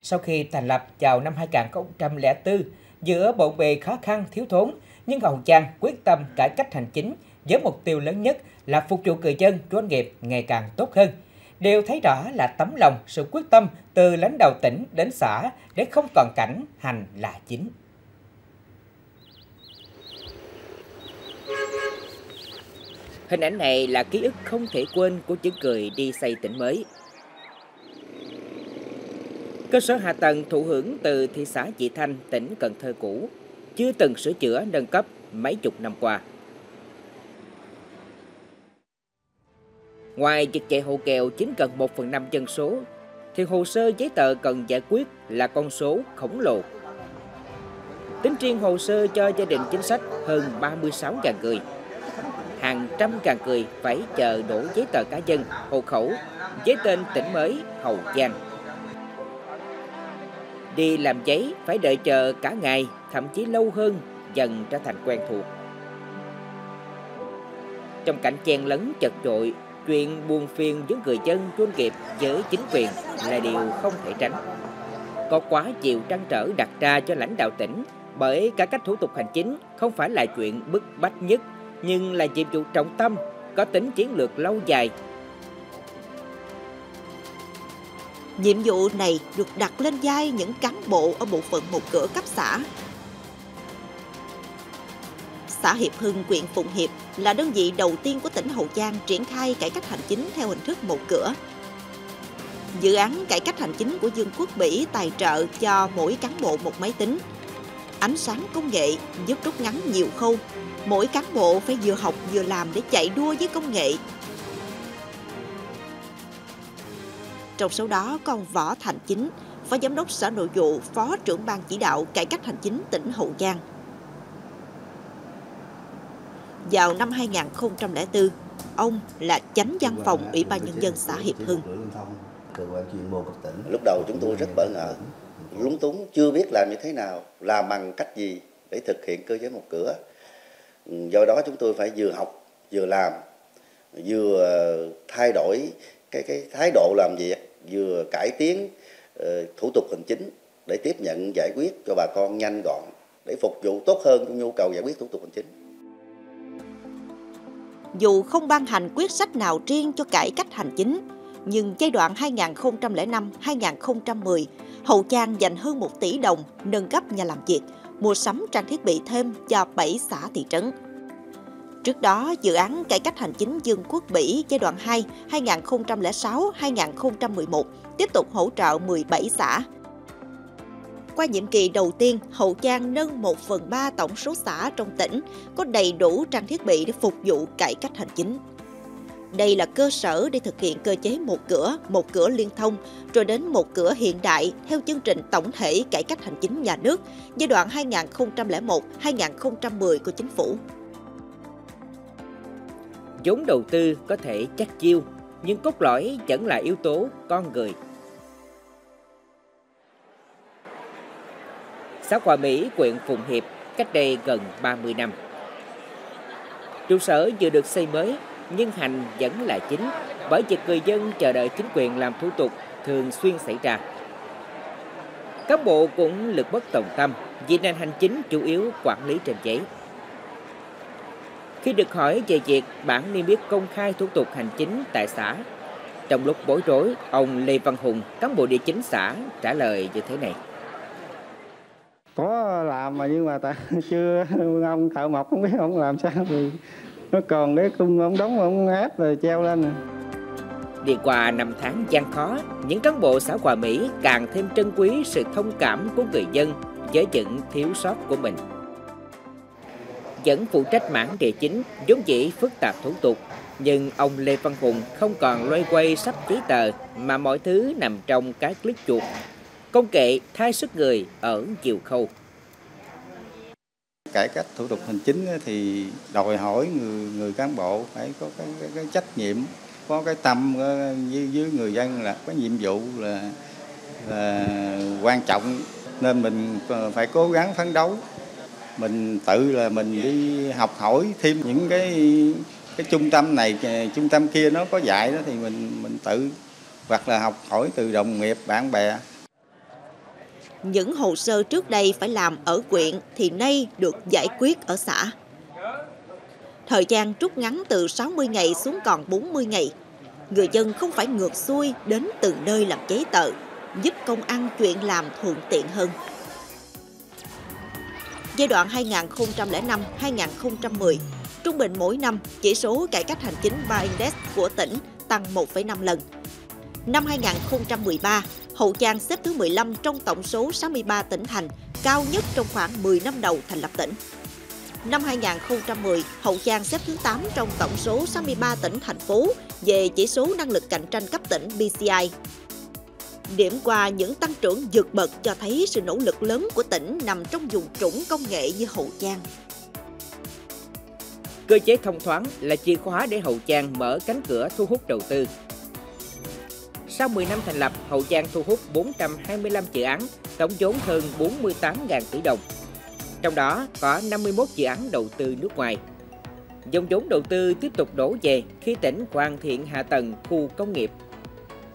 Sau khi thành lập vào năm 2004, giữa bộn bề khó khăn thiếu thốn, nhưng Hậu Giang quyết tâm cải cách hành chính với mục tiêu lớn nhất là phục vụ người dân, doanh nghiệp ngày càng tốt hơn. Điều thấy rõ là tấm lòng, sự quyết tâm từ lãnh đạo tỉnh đến xã để không còn cảnh hành là chính. Hình ảnh này là ký ức không thể quên của những người đi xây tỉnh mới. Cơ sở hạ tầng thụ hưởng từ thị xã Vị Thanh, tỉnh Cần Thơ cũ, chưa từng sửa chữa nâng cấp mấy chục năm qua. Ngoài việc chạy hộ nghèo chiếm gần 1/5 dân số, thì hồ sơ giấy tờ cần giải quyết là con số khổng lồ. Tính riêng hồ sơ cho gia đình chính sách hơn 36.000 người. Hàng trăm ngàn người phải chờ đổ giấy tờ cá nhân, hộ khẩu với tên tỉnh mới Hậu Giang. Đi làm giấy phải đợi chờ cả ngày, thậm chí lâu hơn, dần trở thành quen thuộc. Trong cảnh chen lấn chật chội, chuyện buồn phiền với người dân, doanh nghiệp với chính quyền là điều không thể tránh. Có quá nhiều trăn trở đặt ra cho lãnh đạo tỉnh, bởi cải cách thủ tục hành chính không phải là chuyện bức bách nhất, nhưng là nhiệm vụ trọng tâm, có tính chiến lược lâu dài. Nhiệm vụ này được đặt lên vai những cán bộ ở bộ phận một cửa cấp xã. Xã Hiệp Hưng, huyện Phụng Hiệp là đơn vị đầu tiên của tỉnh Hậu Giang triển khai cải cách hành chính theo hình thức một cửa. Dự án cải cách hành chính của Dương Quốc Bỉ tài trợ cho mỗi cán bộ một máy tính. Ánh sáng công nghệ giúp rút ngắn nhiều khâu. Mỗi cán bộ phải vừa học vừa làm để chạy đua với công nghệ. Trong số đó có ông Võ Thành Chính, Phó Giám đốc Sở Nội vụ, Phó trưởng ban chỉ đạo cải cách hành chính tỉnh Hậu Giang. Vào năm 2004, ông là chánh văn phòng Ủy ban Nhân dân xã Hiệp Hưng. Lúc đầu chúng tôi rất bỡ ngỡ, lúng túng, chưa biết làm như thế nào, làm bằng cách gì để thực hiện cơ chế một cửa. Do đó chúng tôi phải vừa học, vừa làm, vừa thay đổi cái thái độ làm việc, vừa cải tiến thủ tục hành chính để tiếp nhận giải quyết cho bà con nhanh gọn, để phục vụ tốt hơn cho nhu cầu giải quyết thủ tục hành chính. Dù không ban hành quyết sách nào riêng cho cải cách hành chính, nhưng giai đoạn 2005-2010, Hậu Giang dành hơn 1 tỷ đồng nâng cấp nhà làm việc, mua sắm trang thiết bị thêm cho 7 xã thị trấn. Trước đó, dự án cải cách hành chính Dương Quốc Bỉ giai đoạn 2 2006-2011 tiếp tục hỗ trợ 17 xã. Qua nhiệm kỳ đầu tiên, Hậu Giang nâng 1/3 tổng số xã trong tỉnh có đầy đủ trang thiết bị để phục vụ cải cách hành chính. Đây là cơ sở để thực hiện cơ chế một cửa liên thông, rồi đến một cửa hiện đại theo chương trình tổng thể cải cách hành chính nhà nước giai đoạn 2001-2010 của chính phủ. Vốn đầu tư có thể chắc chiêu, nhưng cốt lõi vẫn là yếu tố con người. Xã Hòa Mỹ, huyện Phụng Hiệp, cách đây gần 30 năm. Trụ sở vừa được xây mới, nhưng hành vẫn là chính, bởi việc người dân chờ đợi chính quyền làm thủ tục thường xuyên xảy ra. Cán bộ cũng lực bất tòng tâm, vì nền hành chính chủ yếu quản lý trên giấy. Khi được hỏi về việc bản niêm yết công khai thủ tục hành chính tại xã, trong lúc bối rối, ông Lê Văn Hùng, cán bộ địa chính xã, trả lời như thế này. Có làm mà nhưng mà chưa, ông thợ mộc không biết ông làm sao thì nó còn cái cung ông đóng ông ép rồi treo lên. Đi qua năm tháng gian khó, những cán bộ xã Hòa Mỹ càng thêm trân quý sự thông cảm của người dân với những thiếu sót của mình. Vẫn phụ trách mảng địa chính, vốn dĩ phức tạp thủ tục, nhưng ông Lê Văn Hùng không còn loay quay sắp giấy tờ mà mọi thứ nằm trong cái click chuột. Công nghệ thay sức người ở nhiều khâu. Cải cách thủ tục hành chính thì đòi hỏi người cán bộ phải có cái trách nhiệm, có cái tâm với người dân, là có nhiệm vụ là quan trọng, nên mình phải cố gắng phấn đấu. Mình tự là mình đi học hỏi thêm những cái trung tâm này, trung tâm kia nó có dạy đó thì mình tự, hoặc là học hỏi từ đồng nghiệp, bạn bè. Những hồ sơ trước đây phải làm ở huyện thì nay được giải quyết ở xã. Thời gian rút ngắn từ 60 ngày xuống còn 40 ngày. Người dân không phải ngược xuôi đến từng nơi làm giấy tờ, giúp công ăn chuyện làm thuận tiện hơn. Giai đoạn 2005-2010, trung bình mỗi năm, chỉ số cải cách hành chính VA-Index của tỉnh tăng 1,5 lần. Năm 2013, Hậu Giang xếp thứ 15 trong tổng số 63 tỉnh thành, cao nhất trong khoảng 10 năm đầu thành lập tỉnh. Năm 2010, Hậu Giang xếp thứ 8 trong tổng số 63 tỉnh thành phố về chỉ số năng lực cạnh tranh cấp tỉnh PCI. Điểm qua những tăng trưởng vượt bậc cho thấy sự nỗ lực lớn của tỉnh nằm trong vùng trũng công nghệ như Hậu Giang. Cơ chế thông thoáng là chìa khóa để Hậu Giang mở cánh cửa thu hút đầu tư. Sau 10 năm thành lập, Hậu Giang thu hút 425 dự án, tổng vốn hơn 48.000 tỷ đồng. Trong đó có 51 dự án đầu tư nước ngoài. Dòng vốn đầu tư tiếp tục đổ về khi tỉnh hoàn thiện hạ tầng khu công nghiệp,